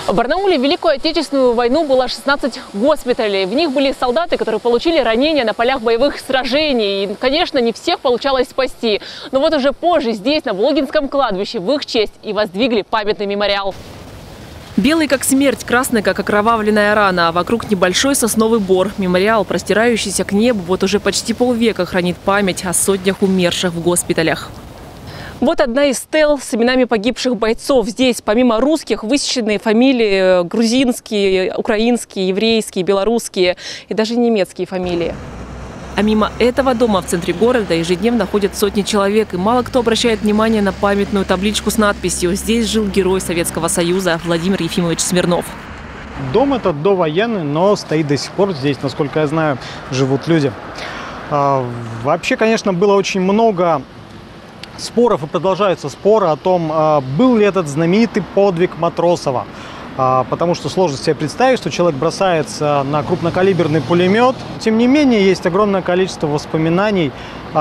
В Барнауле в Великую Отечественную войну было 16 госпиталей. В них были солдаты, которые получили ранения на полях боевых сражений. И, конечно, не всех получалось спасти. Но вот уже позже здесь, на Волгинском кладбище, в их честь и воздвигли памятный мемориал. Белый как смерть, красный как окровавленная рана, а вокруг небольшой сосновый бор. Мемориал, простирающийся к небу, вот уже почти полвека хранит память о сотнях умерших в госпиталях. Вот одна из стел с именами погибших бойцов. Здесь, помимо русских, высечены фамилии грузинские, украинские, еврейские, белорусские и даже немецкие фамилии. А мимо этого дома в центре города ежедневно ходят сотни человек. И мало кто обращает внимание на памятную табличку с надписью «Здесь жил герой Советского Союза Владимир Ефимович Смирнов». Дом этот довоенный, но стоит до сих пор. Здесь, насколько я знаю, живут люди. Вообще, конечно, было очень много споров и продолжаются споры о том, был ли этот знаменитый подвиг Матросова. Потому что сложно себе представить, что человек бросается на крупнокалиберный пулемет. Тем не менее, есть огромное количество воспоминаний,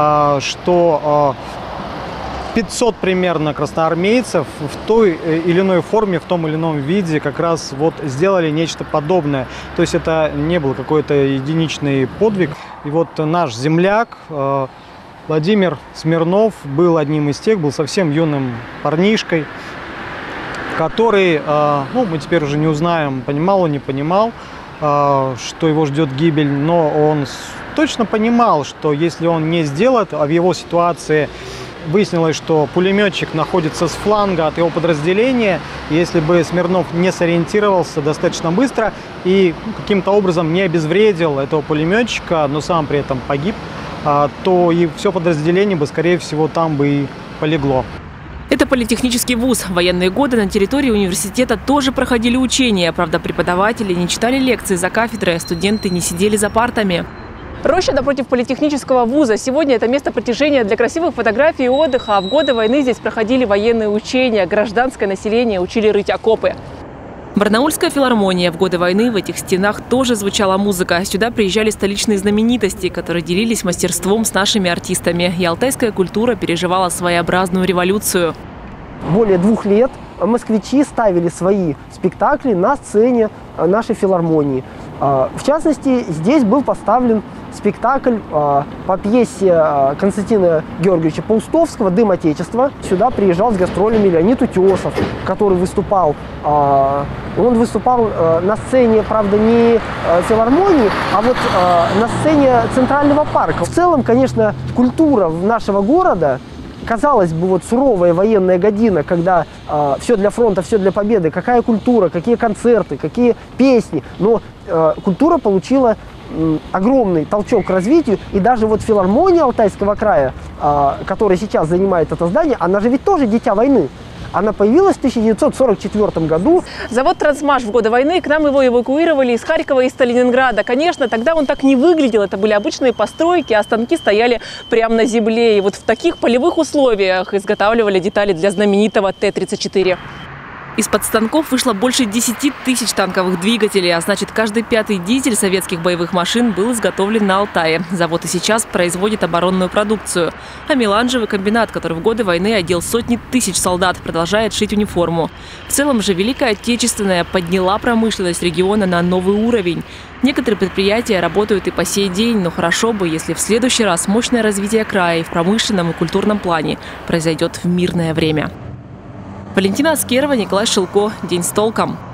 что 500 примерно красноармейцев в той или иной форме, в том или ином виде как раз вот сделали нечто подобное. То есть это не был какой-то единичный подвиг. И вот наш земляк Владимир Смирнов был одним из тех, был совсем юным парнишкой, который, мы теперь уже не узнаем, понимал он, не понимал, что его ждет гибель, но он точно понимал, что если он не сделает, а в его ситуации выяснилось, что пулеметчик находится с фланга от его подразделения, если бы Смирнов не сориентировался достаточно быстро и каким-то образом не обезвредил этого пулеметчика, но сам при этом погиб, то и все подразделение бы, скорее всего, там бы и полегло. Это политехнический вуз. В военные годы на территории университета тоже проходили учения. Правда, преподаватели не читали лекции за кафедрой, а студенты не сидели за партами. Роща напротив политехнического вуза. Сегодня это место притяжения для красивых фотографий и отдыха. А в годы войны здесь проходили военные учения. Гражданское население учили рыть окопы. Барнаульская филармония. В годы войны в этих стенах тоже звучала музыка. Сюда приезжали столичные знаменитости, которые делились мастерством с нашими артистами. И алтайская культура переживала своеобразную революцию. Более 2 лет москвичи ставили свои спектакли на сцене нашей филармонии. В частности, здесь был поставлен спектакль по пьесе Константина Георгиевича Паустовского «Дым Отечества». Сюда приезжал с гастролями Леонид Утесов, который выступал. Он выступал на сцене, правда, не филармонии, а вот на сцене Центрального парка. В целом, конечно, культура нашего города, казалось бы, вот суровая военная година, когда все для фронта, все для победы, какая культура, какие концерты, какие песни. Но культура получила огромный толчок к развитию. И даже вот филармония Алтайского края, которая сейчас занимает это здание, она же ведь тоже дитя войны. Она появилась в 1944 году. Завод «Трансмаш» в годы войны, к нам его эвакуировали из Харькова и из Сталинграда. Конечно, тогда он так не выглядел. Это были обычные постройки, а станки стояли прямо на земле. И вот в таких полевых условиях изготавливали детали для знаменитого Т-34. Из-под станков вышло больше 10 тысяч танковых двигателей, а значит, каждый 5-й дизель советских боевых машин был изготовлен на Алтае. Завод и сейчас производит оборонную продукцию. А меланжевый комбинат, который в годы войны одел сотни тысяч солдат, продолжает шить униформу. В целом же Великая Отечественная подняла промышленность региона на новый уровень. Некоторые предприятия работают и по сей день, но хорошо бы, если в следующий раз мощное развитие края и в промышленном и культурном плане произойдет в мирное время. Валентина Аскерова, Николай Шилко. День с толком.